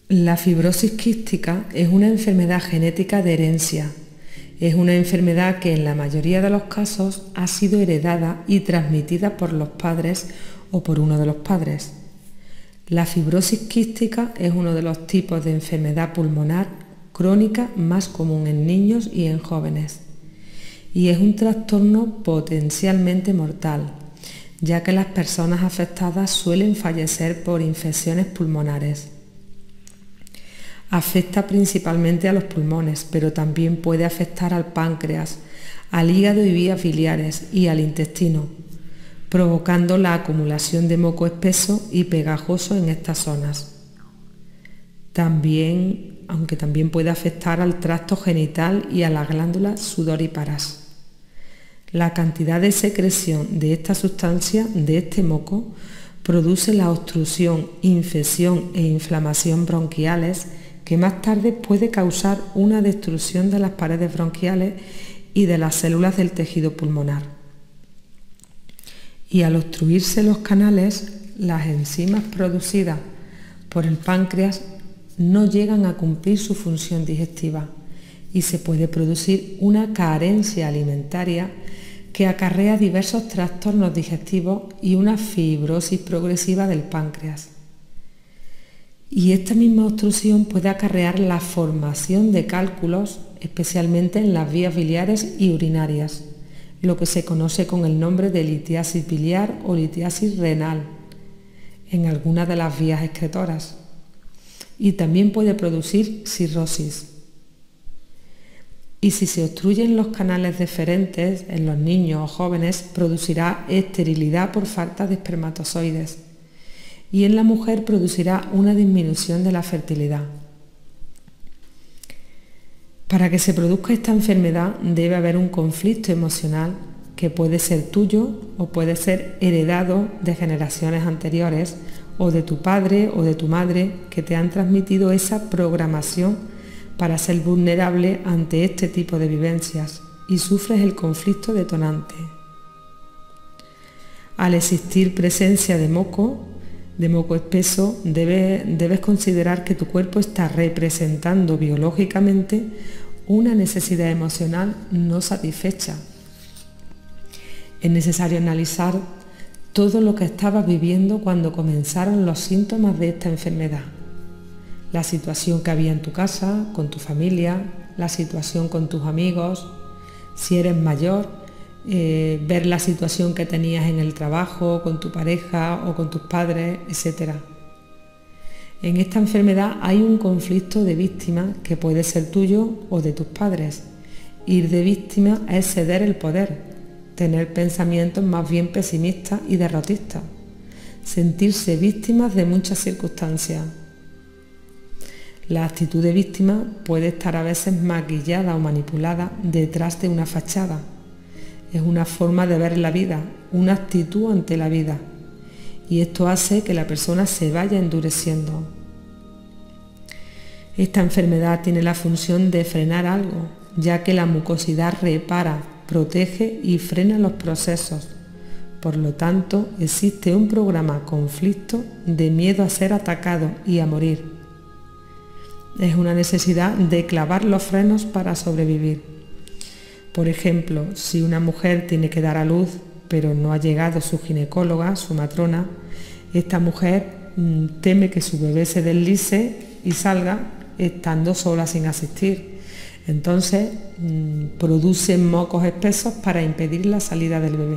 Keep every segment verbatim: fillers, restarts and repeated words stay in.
La fibrosis quística es una enfermedad genética de herencia. Es una enfermedad que en la mayoría de los casos ha sido heredada y transmitida por los padres o por uno de los padres. La fibrosis quística es uno de los tipos de enfermedad pulmonar crónica más común en niños y en jóvenes. Y es un trastorno potencialmente mortal, ya que las personas afectadas suelen fallecer por infecciones pulmonares. Afecta principalmente a los pulmones, pero también puede afectar al páncreas, al hígado y vías biliares y al intestino, provocando la acumulación de moco espeso y pegajoso en estas zonas. También, aunque también puede afectar al tracto genital y a las glándulas sudoríparas. La cantidad de secreción de esta sustancia, de este moco, produce la obstrucción, infección e inflamación bronquiales que más tarde puede causar una destrucción de las paredes bronquiales y de las células del tejido pulmonar. Y al obstruirse los canales, las enzimas producidas por el páncreas no llegan a cumplir su función digestiva y se puede producir una carencia alimentaria que acarrea diversos trastornos digestivos y una fibrosis progresiva del páncreas. Y esta misma obstrucción puede acarrear la formación de cálculos, especialmente en las vías biliares y urinarias, lo que se conoce con el nombre de litiasis biliar o litiasis renal, en algunas de las vías excretoras. Y también puede producir cirrosis. Y si se obstruyen los canales deferentes en los niños o jóvenes, producirá esterilidad por falta de espermatozoides. Y en la mujer producirá una disminución de la fertilidad. Para que se produzca esta enfermedad debe haber un conflicto emocional que puede ser tuyo o puede ser heredado de generaciones anteriores o de tu padre o de tu madre que te han transmitido esa programación para ser vulnerable ante este tipo de vivencias y sufres el conflicto detonante. Al existir presencia de moco, de moco espeso, debe, debes considerar que tu cuerpo está representando biológicamente una necesidad emocional no satisfecha. Es necesario analizar todo lo que estabas viviendo cuando comenzaron los síntomas de esta enfermedad. La situación que había en tu casa, con tu familia, la situación con tus amigos, si eres mayor, Eh, ver la situación que tenías en el trabajo, con tu pareja o con tus padres, etcétera. En esta enfermedad hay un conflicto de víctima que puede ser tuyo o de tus padres. Ir de víctima es ceder el poder, tener pensamientos más bien pesimistas y derrotistas, sentirse víctimas de muchas circunstancias. La actitud de víctima puede estar a veces maquillada o manipulada detrás de una fachada. Es una forma de ver la vida, una actitud ante la vida, y esto hace que la persona se vaya endureciendo. Esta enfermedad tiene la función de frenar algo, ya que la mucosidad repara, protege y frena los procesos. Por lo tanto, existe un programa conflicto de miedo a ser atacado y a morir. Es una necesidad de clavar los frenos para sobrevivir. Por ejemplo, si una mujer tiene que dar a luz, pero no ha llegado su ginecóloga, su matrona, esta mujer mmm, teme que su bebé se deslice y salga estando sola sin asistir. Entonces, mmm, produce mocos espesos para impedir la salida del bebé.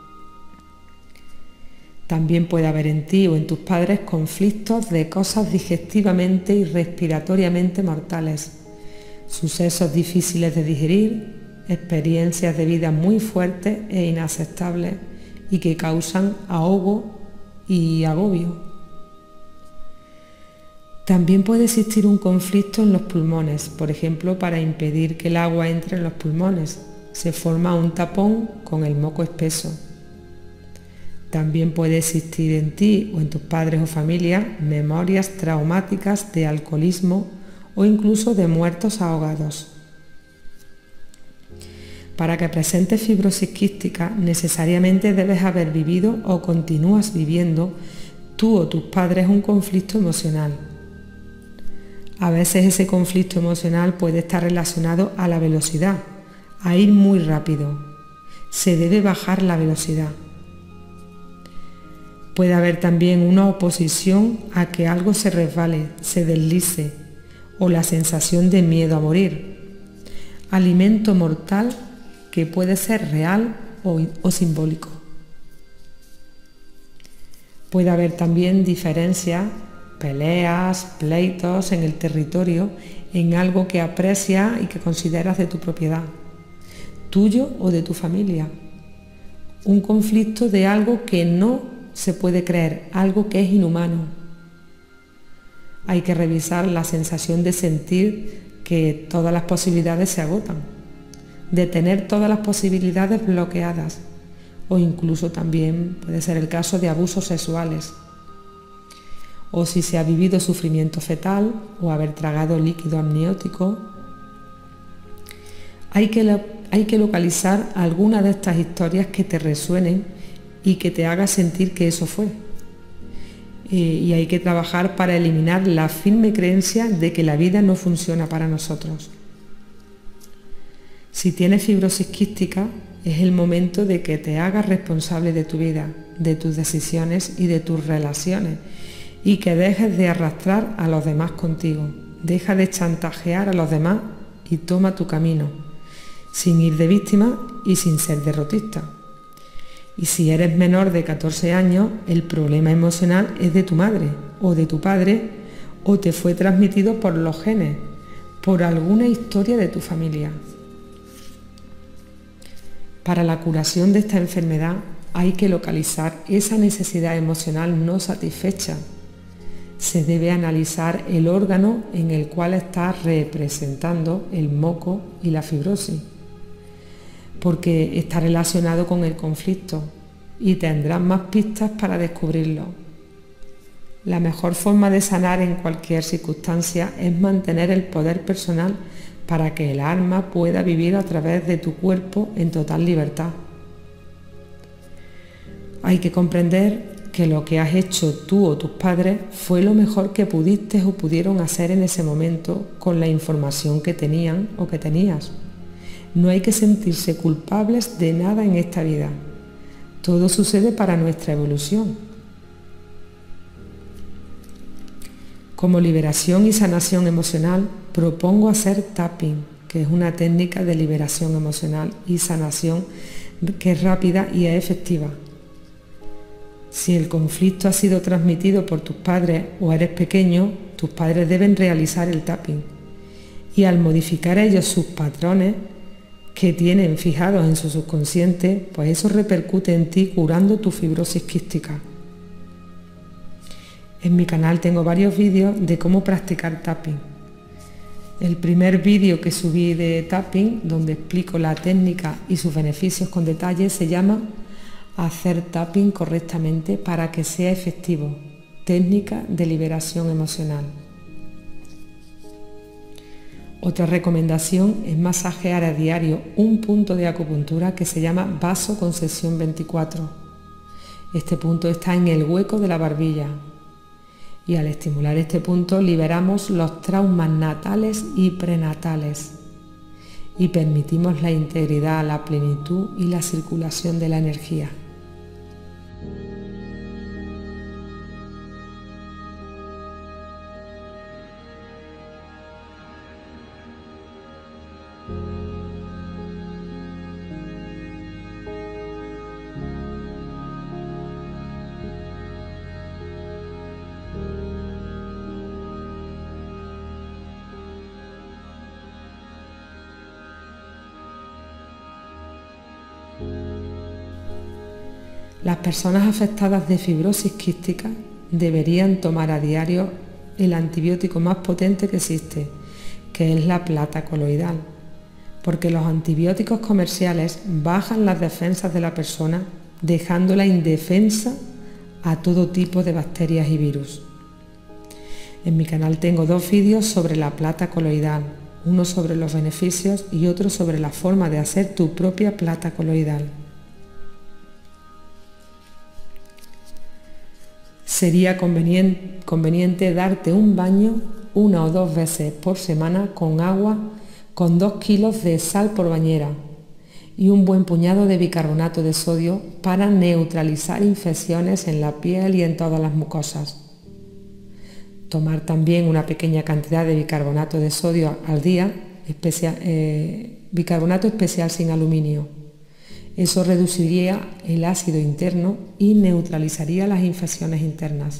También puede haber en ti o en tus padres conflictos de cosas digestivamente y respiratoriamente mortales, sucesos difíciles de digerir, experiencias de vida muy fuertes e inaceptables y que causan ahogo y agobio. También puede existir un conflicto en los pulmones, por ejemplo, para impedir que el agua entre en los pulmones. Se forma un tapón con el moco espeso. También puede existir en ti o en tus padres o familia memorias traumáticas de alcoholismo o incluso de muertos ahogados. Para que presentes fibrosis quística, necesariamente debes haber vivido o continúas viviendo tú o tus padres un conflicto emocional. A veces ese conflicto emocional puede estar relacionado a la velocidad, a ir muy rápido. Se debe bajar la velocidad. Puede haber también una oposición a que algo se resbale, se deslice, o la sensación de miedo a morir. Alimento mortal que puede ser real o, o simbólico. Puede haber también diferencias, peleas, pleitos en el territorio, en algo que aprecias y que consideras de tu propiedad, tuyo o de tu familia. Un conflicto de algo que no se puede creer, algo que es inhumano. Hay que revisar la sensación de sentir que todas las posibilidades se agotan, de tener todas las posibilidades bloqueadas, o incluso también puede ser el caso de abusos sexuales, o si se ha vivido sufrimiento fetal o haber tragado líquido amniótico. Hay que, hay que localizar alguna de estas historias que te resuenen y que te haga sentir que eso fue. Y hay que trabajar para eliminar la firme creencia de que la vida no funciona para nosotros. Si tienes fibrosis quística, es el momento de que te hagas responsable de tu vida, de tus decisiones y de tus relaciones, y que dejes de arrastrar a los demás contigo. Deja de chantajear a los demás y toma tu camino, sin ir de víctima y sin ser derrotista. Y si eres menor de catorce años, el problema emocional es de tu madre o de tu padre, o te fue transmitido por los genes, por alguna historia de tu familia. Para la curación de esta enfermedad hay que localizar esa necesidad emocional no satisfecha. Se debe analizar el órgano en el cual está representando el moco y la fibrosis, porque está relacionado con el conflicto y tendrás más pistas para descubrirlo. La mejor forma de sanar en cualquier circunstancia es mantener el poder personal para que el alma pueda vivir a través de tu cuerpo en total libertad. Hay que comprender que lo que has hecho tú o tus padres fue lo mejor que pudiste o pudieron hacer en ese momento con la información que tenían o que tenías. No hay que sentirse culpables de nada en esta vida. Todo sucede para nuestra evolución. Como liberación y sanación emocional, propongo hacer tapping, que es una técnica de liberación emocional y sanación que es rápida y es efectiva. Si el conflicto ha sido transmitido por tus padres o eres pequeño, tus padres deben realizar el tapping. Y al modificar ellos sus patrones que tienen fijados en su subconsciente, pues eso repercute en ti curando tu fibrosis quística. En mi canal tengo varios vídeos de cómo practicar tapping. El primer vídeo que subí de tapping, donde explico la técnica y sus beneficios con detalle, se llama Hacer tapping correctamente para que sea efectivo. Técnica de liberación emocional. Otra recomendación es masajear a diario un punto de acupuntura que se llama vaso con sesión veinticuatro. Este punto está en el hueco de la barbilla. Y al estimular este punto liberamos los traumas natales y prenatales y permitimos la integridad, la plenitud y la circulación de la energía. Las personas afectadas de fibrosis quística deberían tomar a diario el antibiótico más potente que existe, que es la plata coloidal, porque los antibióticos comerciales bajan las defensas de la persona, dejándola indefensa a todo tipo de bacterias y virus. En mi canal tengo dos vídeos sobre la plata coloidal, uno sobre los beneficios y otro sobre la forma de hacer tu propia plata coloidal. Sería conveniente, conveniente darte un baño una o dos veces por semana con agua con dos kilos de sal por bañera y un buen puñado de bicarbonato de sodio para neutralizar infecciones en la piel y en todas las mucosas. Tomar también una pequeña cantidad de bicarbonato de sodio al día, especial, eh, bicarbonato especial sin aluminio. Eso reduciría el ácido interno y neutralizaría las infecciones internas.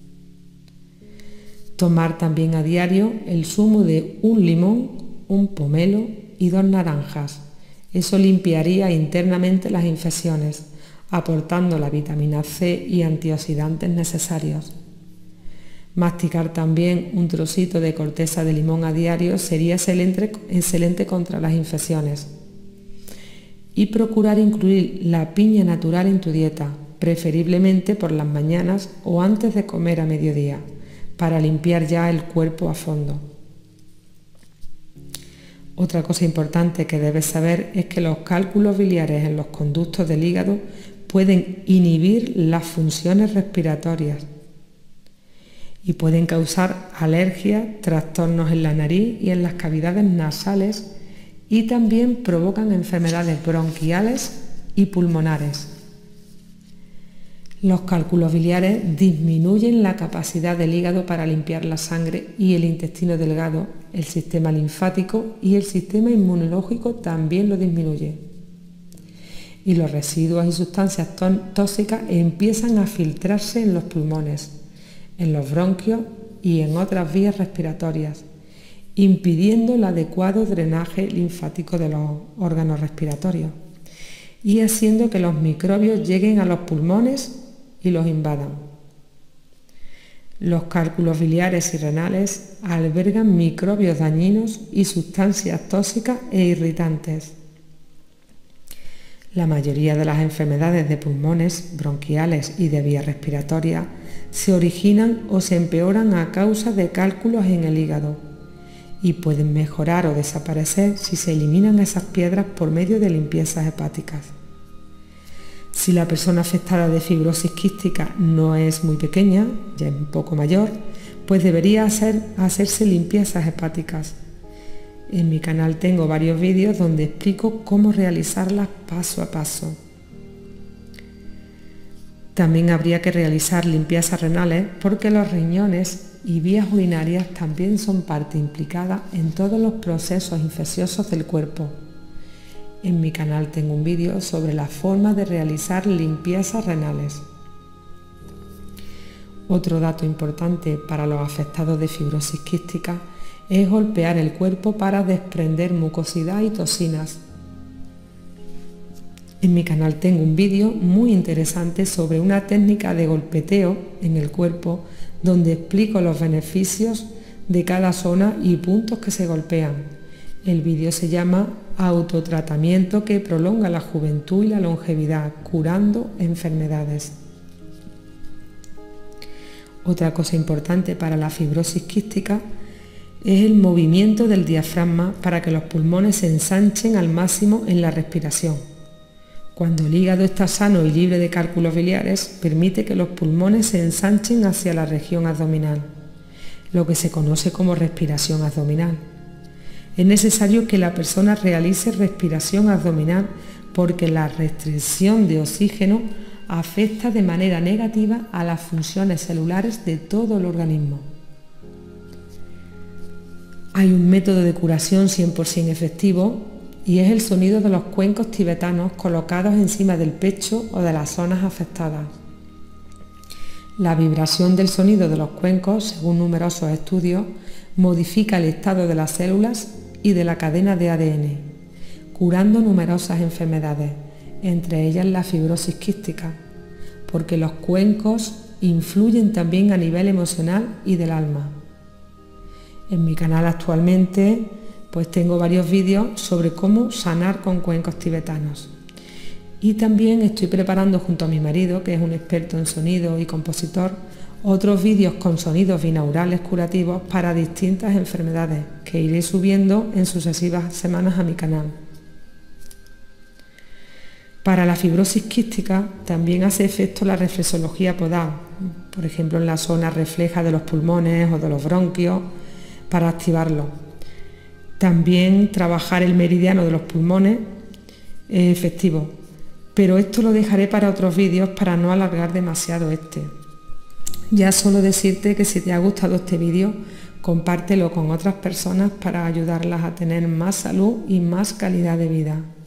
Tomar también a diario el zumo de un limón, un pomelo y dos naranjas. Eso limpiaría internamente las infecciones, aportando la vitamina C y antioxidantes necesarios. Masticar también un trocito de corteza de limón a diario sería excelente, excelente contra las infecciones. Y procurar incluir la piña natural en tu dieta, preferiblemente por las mañanas o antes de comer a mediodía, para limpiar ya el cuerpo a fondo. Otra cosa importante que debes saber es que los cálculos biliares en los conductos del hígado pueden inhibir las funciones respiratorias y pueden causar alergias, trastornos en la nariz y en las cavidades nasales, y también provocan enfermedades bronquiales y pulmonares. Los cálculos biliares disminuyen la capacidad del hígado para limpiar la sangre y el intestino delgado, el sistema linfático y el sistema inmunológico también lo disminuye. Y los residuos y sustancias tóxicas empiezan a filtrarse en los pulmones, en los bronquios y en otras vías respiratorias, impidiendo el adecuado drenaje linfático de los órganos respiratorios y haciendo que los microbios lleguen a los pulmones y los invadan. Los cálculos biliares y renales albergan microbios dañinos y sustancias tóxicas e irritantes. La mayoría de las enfermedades de pulmones, bronquiales y de vías respiratorias se originan o se empeoran a causa de cálculos en el hígado y pueden mejorar o desaparecer si se eliminan esas piedras por medio de limpiezas hepáticas. Si la persona afectada de fibrosis quística no es muy pequeña, ya es un poco mayor, pues debería hacer, hacerse limpiezas hepáticas. En mi canal tengo varios vídeos donde explico cómo realizarlas paso a paso. También habría que realizar limpiezas renales porque los riñones y vías urinarias también son parte implicada en todos los procesos infecciosos del cuerpo. En mi canal tengo un vídeo sobre la forma de realizar limpiezas renales. Otro dato importante para los afectados de fibrosis quística es golpear el cuerpo para desprender mucosidad y toxinas. En mi canal tengo un vídeo muy interesante sobre una técnica de golpeteo en el cuerpo donde explico los beneficios de cada zona y puntos que se golpean. El vídeo se llama Autotratamiento que prolonga la juventud y la longevidad, curando enfermedades. Otra cosa importante para la fibrosis quística es el movimiento del diafragma para que los pulmones se ensanchen al máximo en la respiración. Cuando el hígado está sano y libre de cálculos biliares, permite que los pulmones se ensanchen hacia la región abdominal, lo que se conoce como respiración abdominal. Es necesario que la persona realice respiración abdominal porque la restricción de oxígeno afecta de manera negativa a las funciones celulares de todo el organismo. Hay un método de curación cien por ciento efectivo y es el sonido de los cuencos tibetanos colocados encima del pecho o de las zonas afectadas. La vibración del sonido de los cuencos, según numerosos estudios, modifica el estado de las células y de la cadena de A D N, curando numerosas enfermedades, entre ellas la fibrosis quística, porque los cuencos influyen también a nivel emocional y del alma. En mi canal actualmente pues tengo varios vídeos sobre cómo sanar con cuencos tibetanos. Y también estoy preparando junto a mi marido, que es un experto en sonido y compositor, otros vídeos con sonidos binaurales curativos para distintas enfermedades que iré subiendo en sucesivas semanas a mi canal. Para la fibrosis quística también hace efecto la reflexología podal, por ejemplo en la zona refleja de los pulmones o de los bronquios, para activarlo. También trabajar el meridiano de los pulmones es efectivo, pero esto lo dejaré para otros vídeos para no alargar demasiado este. Ya solo decirte que si te ha gustado este vídeo, compártelo con otras personas para ayudarlas a tener más salud y más calidad de vida.